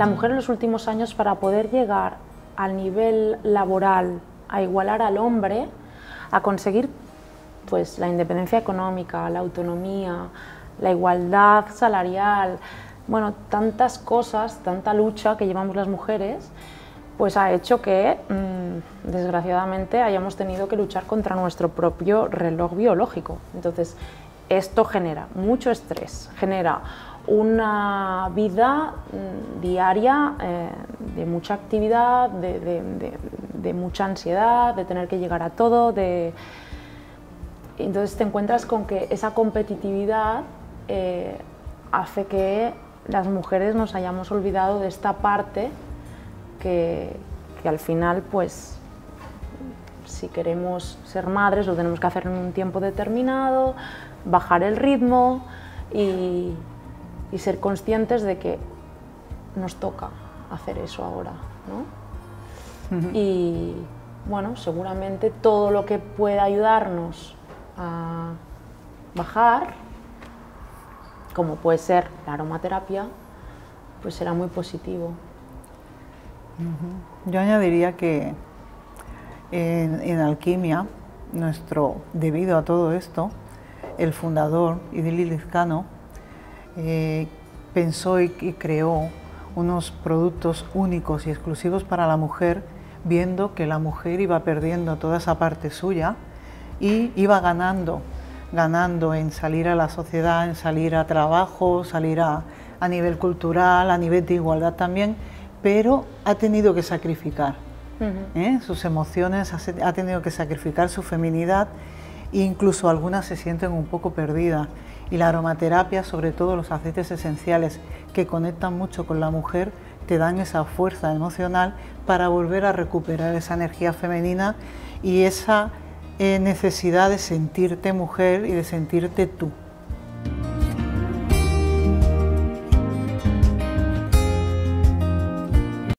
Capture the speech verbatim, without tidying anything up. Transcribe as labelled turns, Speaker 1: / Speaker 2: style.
Speaker 1: La mujer en los últimos años, para poder llegar al nivel laboral, a igualar al hombre, a conseguir pues la independencia económica, la autonomía, la igualdad salarial, bueno, tantas cosas, tanta lucha que llevamos las mujeres, pues ha hecho que, mmm, desgraciadamente, hayamos tenido que luchar contra nuestro propio reloj biológico. Entonces, esto genera mucho estrés, genera una vida mmm, diaria eh, de mucha actividad, de, de, de, de mucha ansiedad, de tener que llegar a todo, de... Entonces te encuentras con que esa competitividad eh, hace que las mujeres nos hayamos olvidado de esta parte que, que al final, pues, si queremos ser madres lo tenemos que hacer en un tiempo determinado, bajar el ritmo y, y ser conscientes de que nos toca hacer eso ahora, ¿no? Uh-huh. Y bueno, seguramente todo lo que pueda ayudarnos a bajar, como puede ser la aromaterapia, pues será muy positivo.
Speaker 2: Uh-huh. Yo añadiría que en, en alquimia, nuestro, debido a todo esto, el fundador, Idil Lizcano, eh, pensó y, y creó unos productos únicos y exclusivos para la mujer, viendo que la mujer iba perdiendo toda esa parte suya y iba ganando, ganando en salir a la sociedad, en salir a trabajo, salir a, a nivel cultural, a nivel de igualdad también, pero ha tenido que sacrificar uh-huh. ¿eh? sus emociones, ha, ha tenido que sacrificar su feminidad e incluso algunas se sienten un poco perdidas. Y la aromaterapia, sobre todo los aceites esenciales que conectan mucho con la mujer, te dan esa fuerza emocional para volver a recuperar esa energía femenina y esa eh, necesidad de sentirte mujer y de sentirte tú.